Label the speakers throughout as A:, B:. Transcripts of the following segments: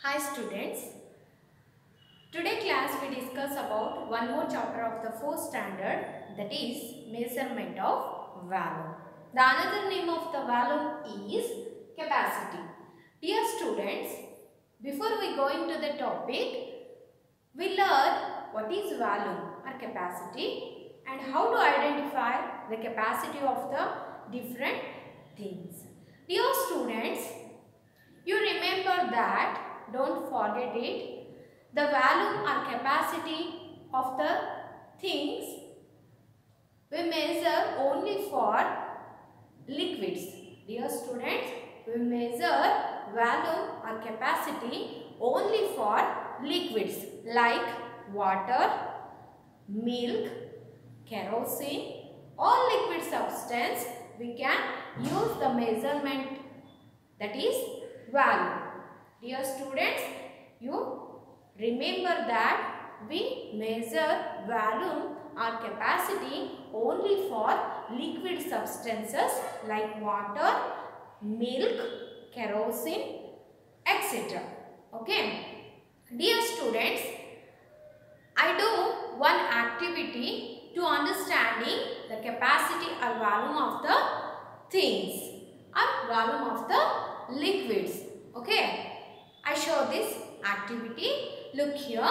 A: Hi students, today class we discuss about one more chapter of the 4th standard, that is measurement of volume. The another name of the volume is capacity. Dear students, before we go into the topic, we learn what is volume or capacity and how to identify the capacity of the different things. Dear students, you remember that, don't forget it, the volume or capacity of the things we measure only for liquids. Dear students, we measure volume or capacity only for liquids like water, milk, kerosene, all liquid substance we can use the measurement, that is volume. Dear students, you remember that we measure volume or capacity only for liquid substances like water, milk, kerosene, etc. Okay. Dear students, I do one activity to understanding the capacity or volume of the things or volume of the liquids. Okay. I show this activity. Look here.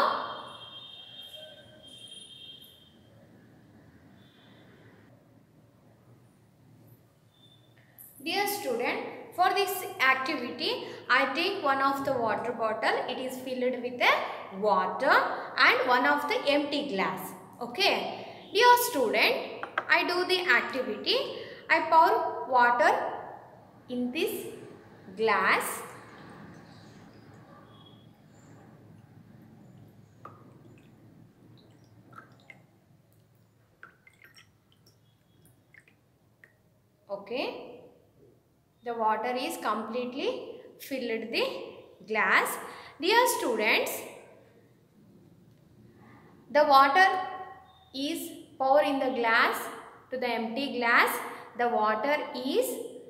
A: Dear student, for this activity, I take one of the water bottle. It is filled with a water and one of the empty glass. Okay. Dear student, I do the activity. I pour water in this glass. Okay. The water is completely filled the glass. Dear students, the water is poured in the glass to the empty glass. The water is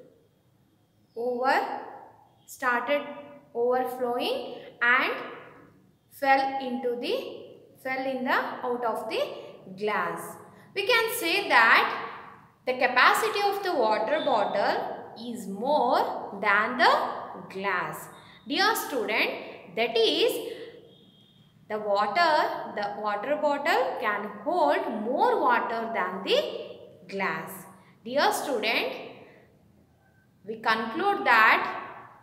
A: started overflowing and fell in the out of the glass. We can say that the capacity of the water bottle is more than the glass. Dear student, that is the water bottle can hold more water than the glass. Dear student, we conclude that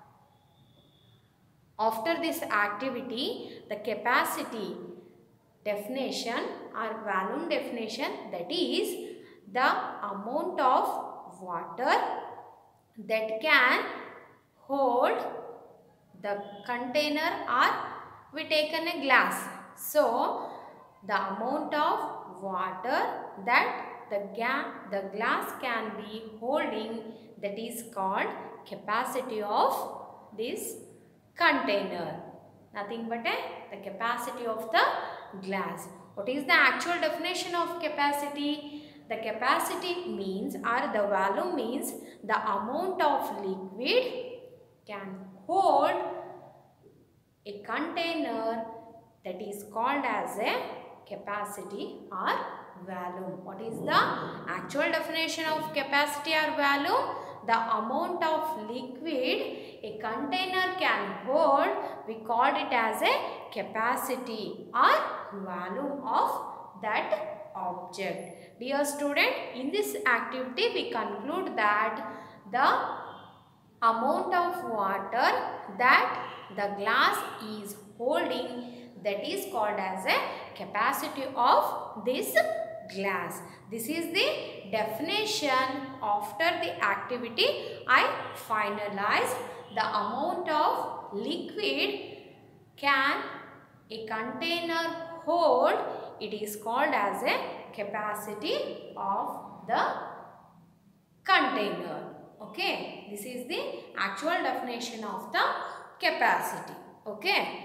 A: after this activity, the capacity definition or volume definition, that is the amount of water that can hold the container, or we taken a glass. So, the amount of water that the glass can be holding, that is called capacity of this container. Nothing but the capacity of the glass. What is the actual definition of capacity? The capacity means, or the volume means, the amount of liquid can hold a container, that is called as a capacity or volume. What is the actual definition of capacity or volume? The amount of liquid a container can hold, we called it as a capacity or volume of that object. Dear student, in this activity we conclude that the amount of water that the glass is holding, that is called as a capacity of this glass. This is the definition. After the activity, I finalize the amount of liquid can a container hold, it is called as a capacity of the container. Okay, this is the actual definition of the capacity. Okay.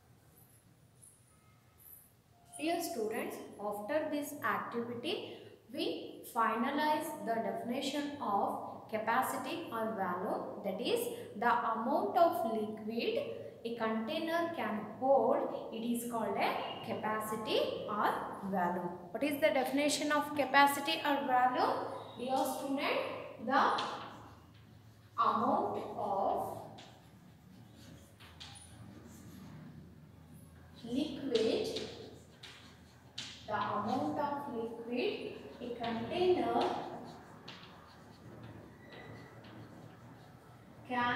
A: Dear students, after this activity, we finalize the definition of capacity or volume, that is the amount of liquid a container can hold. It is called a capacity or volume. What is the definition of capacity or volume? Dear student, the amount of liquid, the amount of liquid a container can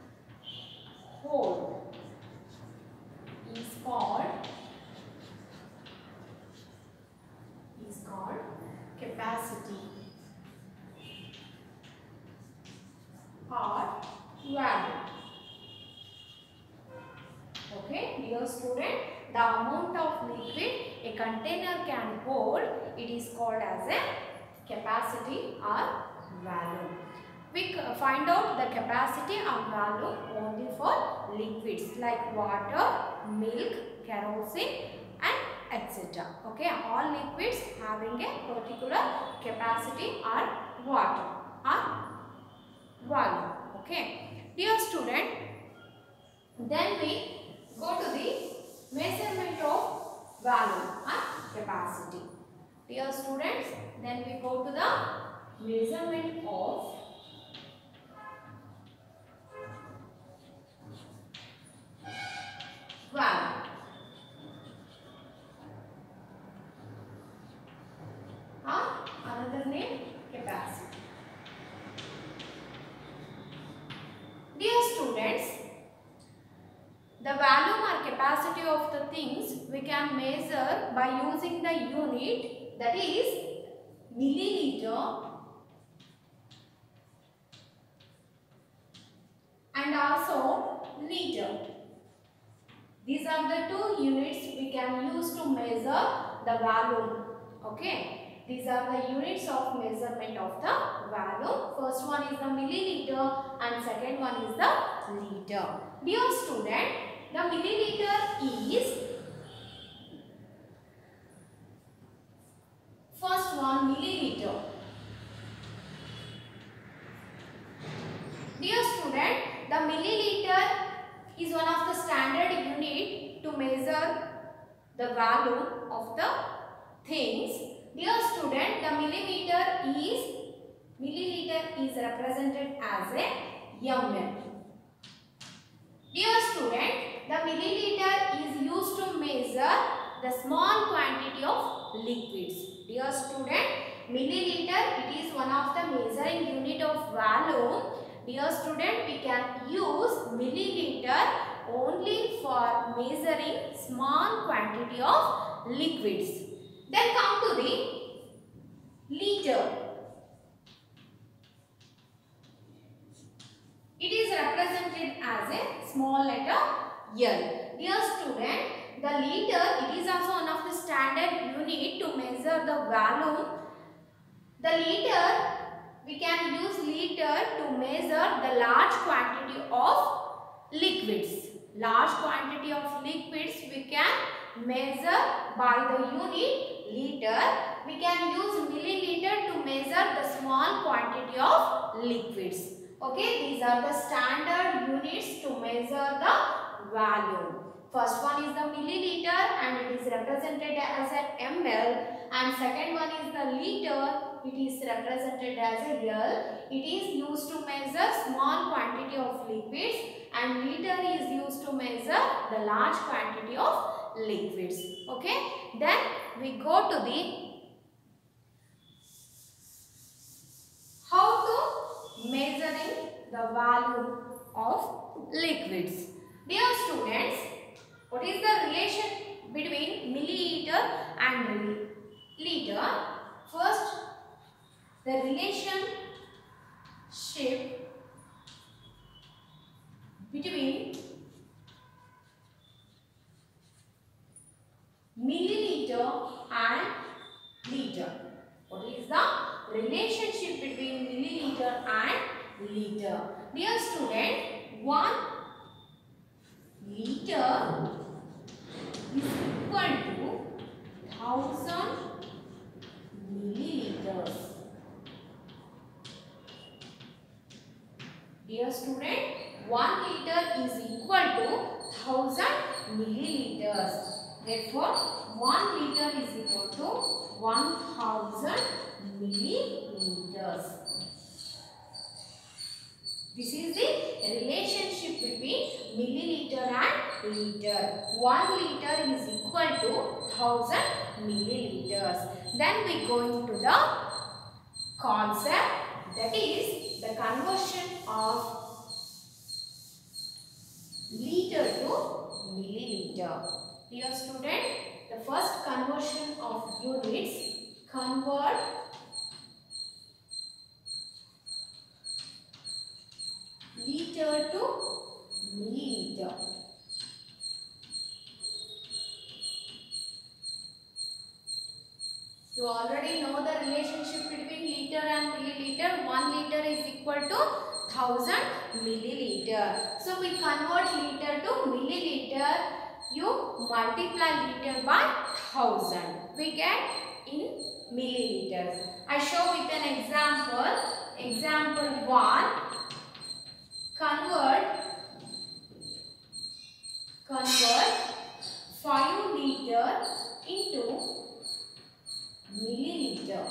A: hold is called capacity or volume. Okay, dear student, the amount of liquid a container can hold, it is called as a capacity or volume. We find out the capacity or volume only for liquids like water, milk, kerosene and etc. Okay, all liquids having a particular capacity or water or volume. Okay, dear student, then we go to the measurement of volume or capacity. Dear students, then we go to the measurement of volume. Another name, capacity. Dear students, the volume or capacity of the things we can measure by using the unit, that is milliliter and also liter. These are the two units we can use to measure the volume. Okay. These are the units of measurement of the volume. First one is the milliliter and second one is the liter. Dear student, the milliliter is, first one, milliliter. Dear student, the milliliter is one of the standard unit to measure the volume of the things. Dear student, the milliliter is represented as a ml. Dear student, the milliliter is used to measure the small quantity of liquids. Dear student, milliliter, it is one of the measuring unit of volume. Dear student, we can use milliliter only for measuring small quantity of liquids. Then come to the liter. It is represented as a small letter L. Dear student, the liter, it is also one of the standard unit to measure the volume. The liter, we can use liter to measure the large quantity of liquids. Large quantity of liquids we can measure by the unit liter. We can use milliliter to measure the small quantity of liquids. Okay, these are the standard units to measure the volume. First one is the milliliter and it is represented as an ml, and second one is the liter, it is represented as a L. It is used to measure small quantity of liquids and liter is used to measure the large quantity of liquids. Okay, then we go to the how to measuring the volume of liquids. Dear students, what is the relation between milliliter and liter? First, the relationship between milliliter and liter. What is the relationship between milliliter and liter? Dear student, 1 liter is equal to 1000 milliliter Dear student, 1 liter is equal to 1000 milliliters. Therefore, 1 liter is equal to 1000 milliliters. This is the relationship between milliliter and liter. 1 liter is equal to 1000 milliliters. Then we go into the concept, that is the conversion of liter to milliliter. Dear student, the first conversion of units, convert liter to milliliter. You already know the relationship between liter and milliliter. 1 liter is equal to 1000 milliliter. So we convert liter to milliliter. You multiply liter by 1000. We get in milliliters. I show with an example. Example 1. Convert 5 liter into milliliter.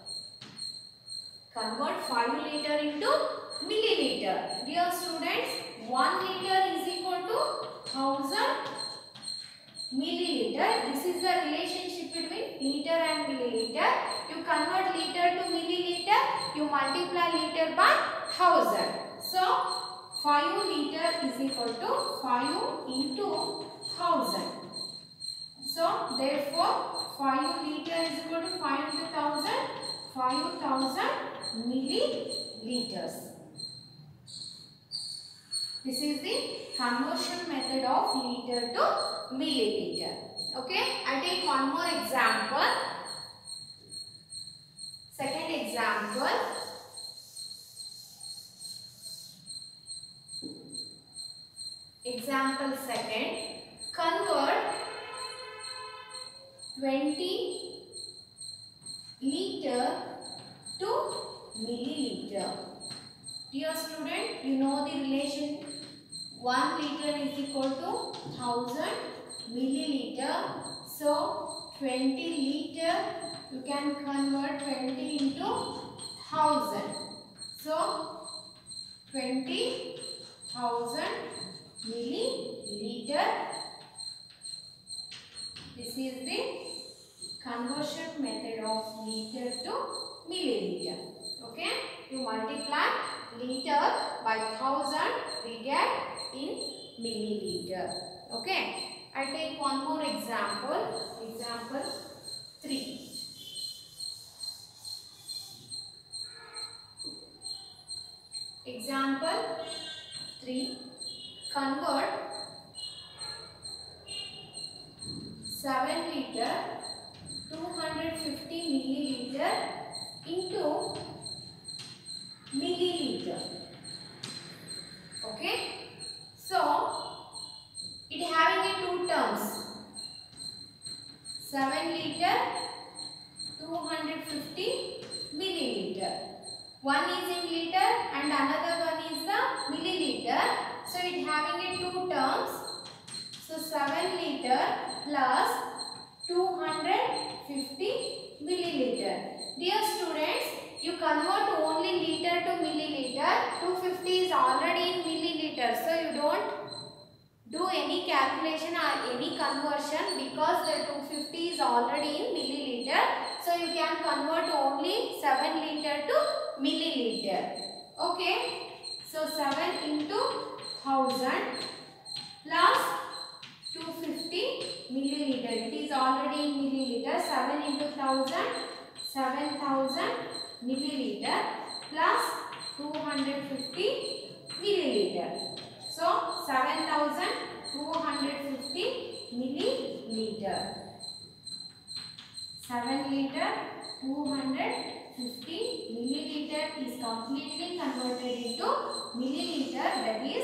A: Convert 5 liter into milliliter. Dear students, 1 liter is equal to 1000 milliliter. This is the relationship between liter and milliliter. You convert liter to milliliter, you multiply liter by 1000. So 5 liter is equal to 5 into 1000. So therefore 5 liter is equal to 5 into 1000, 5000 milliliters. This is the conversion method of liter to milliliter. Okay, I take one more example. Second example. Example second. Convert 20 liter to milliliter. Dear student, you know the relation. 1 liter is equal to 1000 milliliter. So 20 liter, you can convert 20 into 1000. So 20,000 milliliter. This is the conversion method of liter to milliliter. Okay, you multiply liter by 1000, we get in milliliter. Okay, I take one more example. Example 3. Example 3. Convert 7 liter 250 milliliter into milliliter. Okay, so it having a two terms, 7 liter 250 milliliter. One is in liter and another one is the milliliter. So it having a two terms. So 7 liter plus 250 milliliter. Dear students, you convert only liter to milliliter. 250 is already in milliliter. So you don't do any calculation or any conversion because the 250 is already in milliliter. So you can convert only 7 liter to milliliter. Okay. So 7 into 1000 plus 250 milliliter. It is already in milliliter. 7 into 1000, 7000 milliliter plus 250 milliliter. So 7250 milliliter. 7 liter 250 milliliter is completely converted into milliliter, that is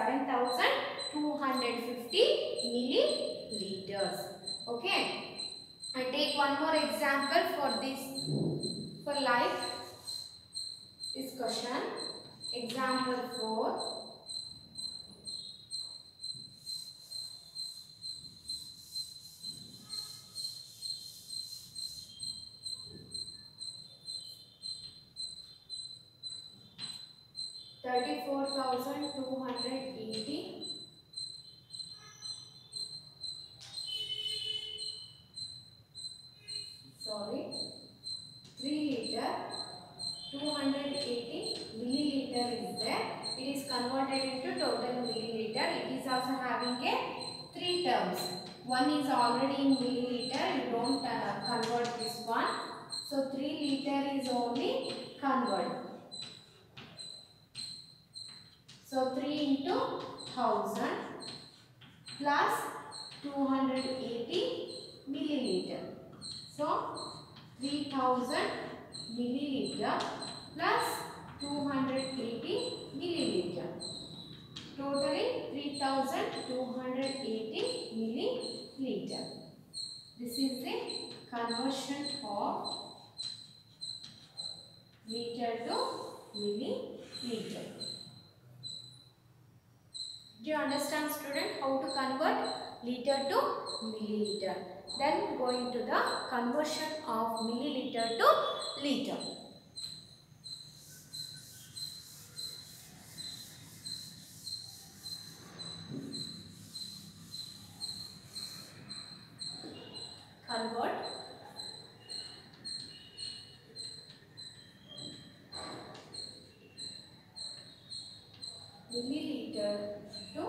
A: 7250 milliliters. Okay, I take one more example for this, for live discussion. Example 4. $34,280. Sorry, 3 liter 280 milliliter is there. It is converted into total milliliter. It is also having a 3 terms. One is already in milliliter. You don't convert this one. So 3 liter is only convert. So 3 into 1000 plus 280 milliliter. So 3000 milliliter plus 280 milliliter. Totally 3280 milliliter. This is the conversion of liter to milliliter. Do you understand, student, how to convert liter to milliliter? Then going to the conversion of milliliter to liter. Convert milliliter to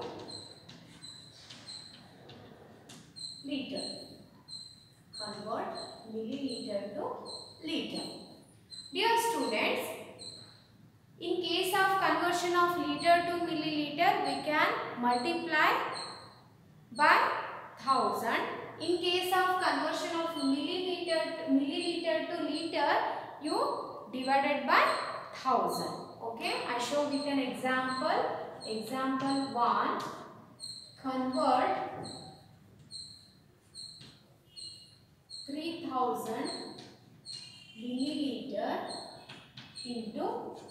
A: liter. Convert milliliter to liter. Dear students, in case of conversion of liter to milliliter, we can multiply by 1000. In case of conversion of milliliter to liter, you divided by 1000. Okay, I show with an example. Example 1. Convert 3000 milliliter into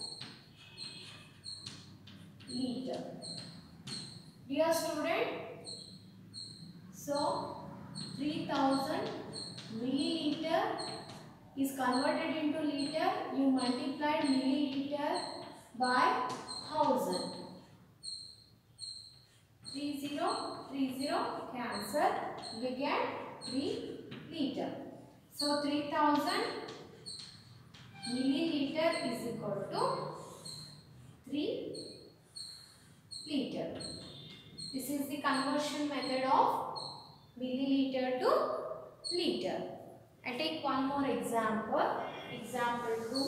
A: liter. Dear student, so 3000 milliliter is converted into liter. You multiply milliliter by 1000. 30 cancel. We get 3 liter. So 3000 milliliter is equal to 3 liter. This is the conversion method of milliliter to liter. I take one more example. Example 2.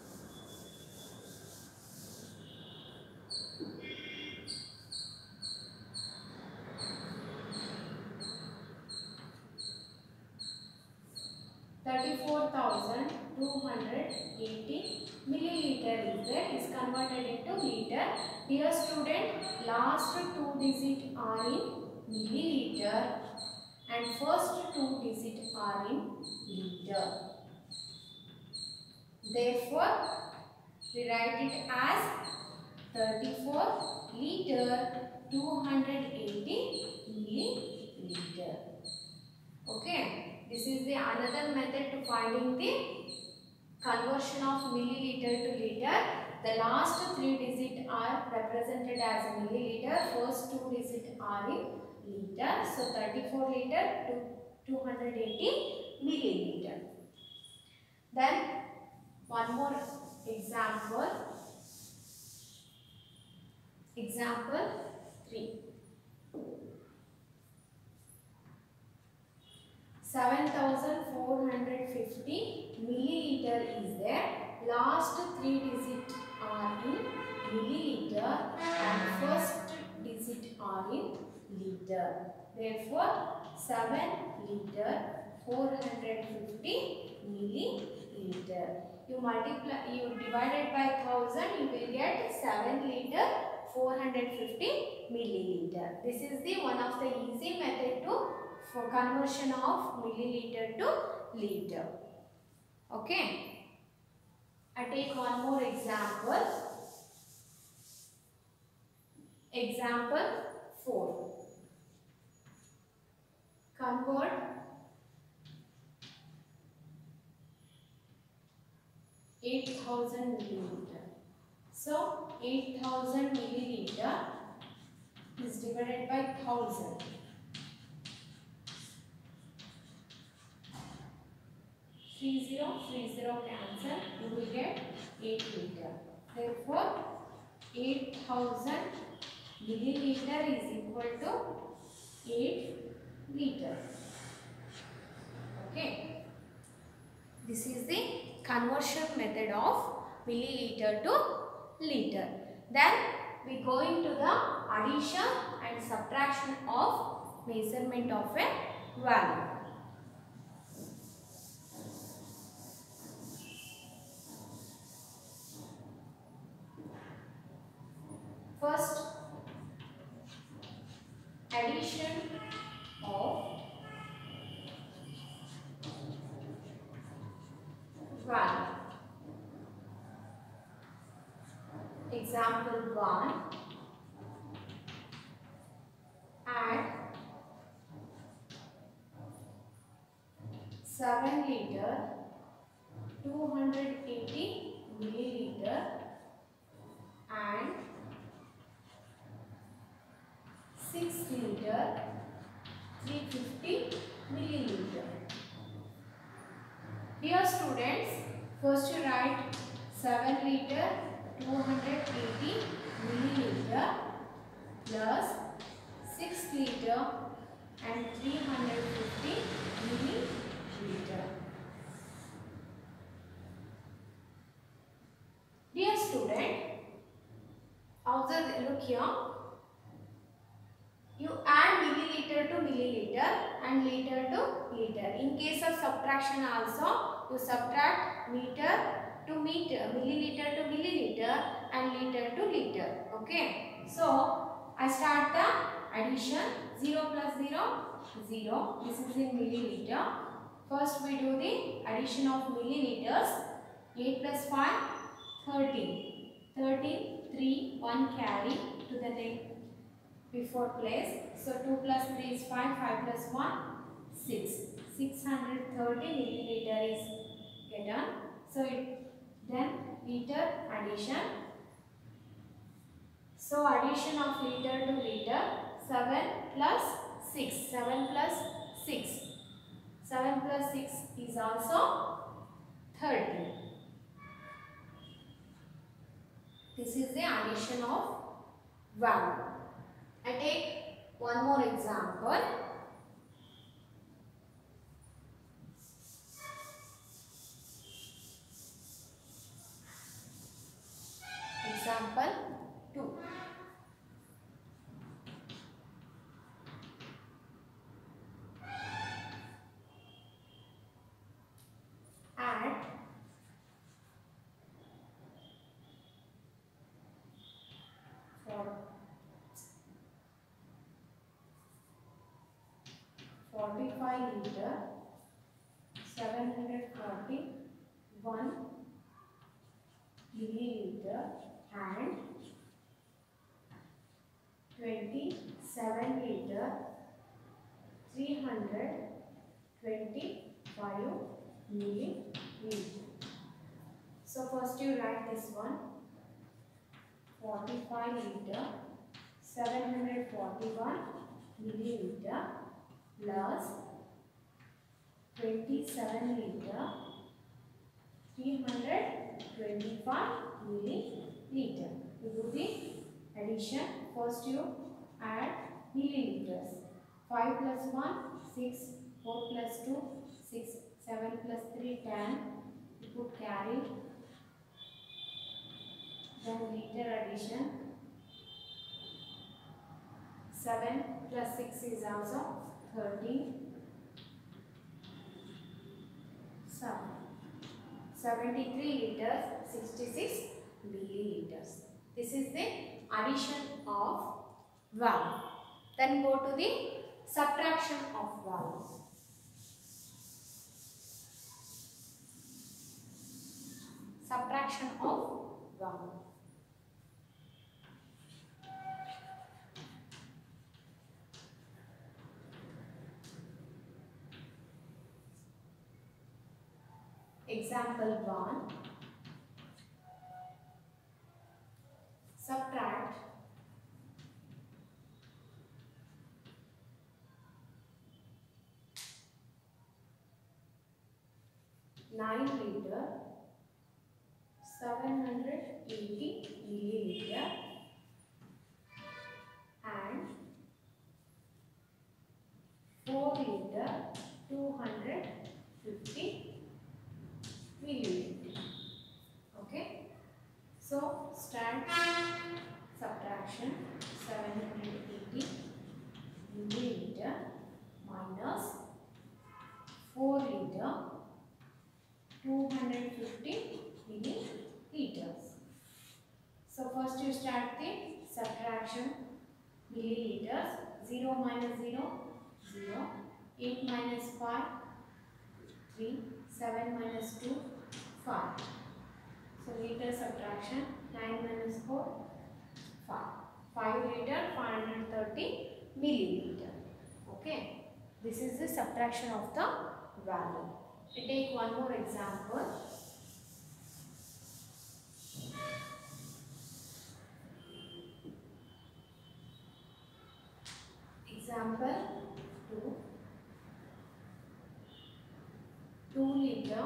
A: $34,280 milliliter is converted into liter. Dear student, last 2 digits are in milliliter and first 2 digits are in liter. Therefore, we write it as 34 liter 280 milliliter. Okay. This is the another method to finding the conversion of milliliter to liter. The last 3 digits are represented as milliliter. First 2 digits are in liter. So 34 liter to 280 milliliter. Then one more example. Example 3. 7450 milliliter is there. Last 3 digits are in milliliter and first digit are in liter. Therefore, 7 liter 450 milliliter. You multiply, you divided by 1000, you will get 7 liter 450 milliliter. This is the one of the easy method to for conversion of milliliter to liter. Okay. I take one more example. Example 4. Convert 8,000 milliliter. So 8,000 milliliter is divided by 1,000. 30 cancel. You will get 8 liter. Therefore, 8,000 milliliter is equal to 8 liter. Okay. This is the conversion method of milliliter to liter. Then we go into the addition and subtraction of measurement of a value. First, addition of value. Example 1. Add 7 liter 280 milliliter and 6 liter 350 milliliter. Dear students, first you write 7 liter 280 milliliter plus 6 liter and 350 milliliter. Dear student, observe, look here. You add milliliter to milliliter and liter to liter. In case of subtraction also, you subtract meter to meter, milliliter to milliliter and liter to liter. Okay. So, I start the addition. 0 plus 0, 0. This is in milliliter. First we do the addition of milliliters. 8 plus 5, 13. 13, 3, 1 carry to the next before place. So 2 plus 3 is 5, 5 plus 1, 6. 630 milliliter is given. So then liter addition. So addition of liter to liter, 7 plus 6. 7 plus 6. 7 plus 6 is also 30. This is the addition of value. I take one more example. Example 2. Add 45 liter 741 milliliter and 27 liter 325 milliliter. So first you write this one. 45 liter 741 milliliter plus 27 liter 325 milliliter. You do the addition. First you add milliliters. 5 plus 1, 6, 4 plus 2, 6, 7 plus 3, 10. You put carry. Then liter addition. 7 plus 6 is also 13. 73 liters, 66 milliliters. This is the addition of value. Then go to the subtraction of value. Subtraction of value. Example 1. Subtract 9 liter 780 milliliter and 4 liter 250 milliliter. Okay, so start subtraction. 780 milliliter minus 4 liter 250 milliliters. So first you start the subtraction. Milliliters, 0 minus 0, 0, 8 minus 5, 3, 7 minus 2, 5. So liter subtraction, 9 minus 4, 5. 5 liter, 530 milliliter. Okay, this is the subtraction of the value. We take one more example. Example 2. 2 liter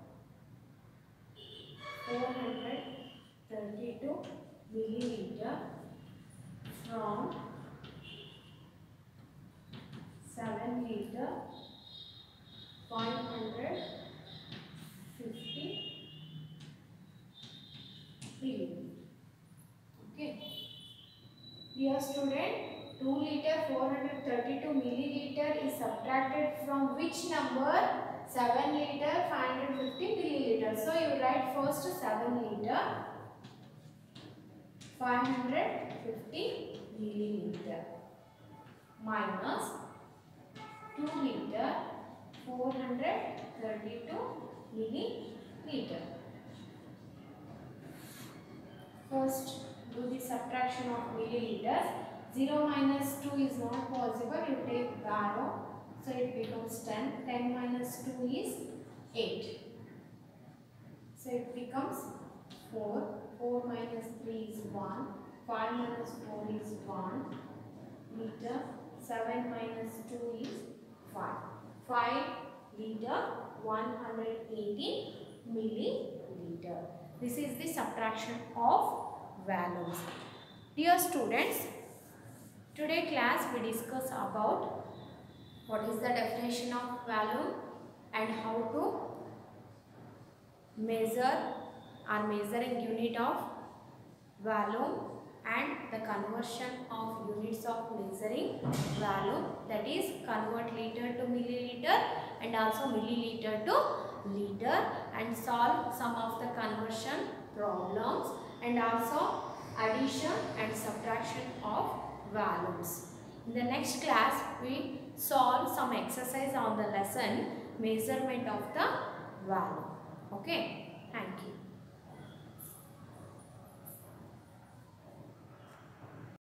A: 432 milliliter from 7 liter 550 milliliter. Okay. Dear student, 2 liter 432 milliliter is subtracted from which number? 7 liter 550 milliliter. So you write first 7 liter 550 milliliter minus 2 liter 432 milliliter. First do the subtraction of milliliters. 0 minus 2 is not possible. You take arrow. So it becomes 10. 10 minus 2 is 8. So it becomes 4. 4 minus 3 is 1. 5 minus 4 is 1 liter. 7 minus 2 is 5. 5 liter 180 milliliter. This is the subtraction of values. Dear students, today class we discuss about what is the definition of value and how to measure or measuring unit of value and the conversion of units of measuring value, that is convert liter to milliliter and also milliliter to liter, and solve some of the conversion problems and also addition and subtraction of values. In the next class we solve some exercise on the lesson measurement of the value. Okay, thank you.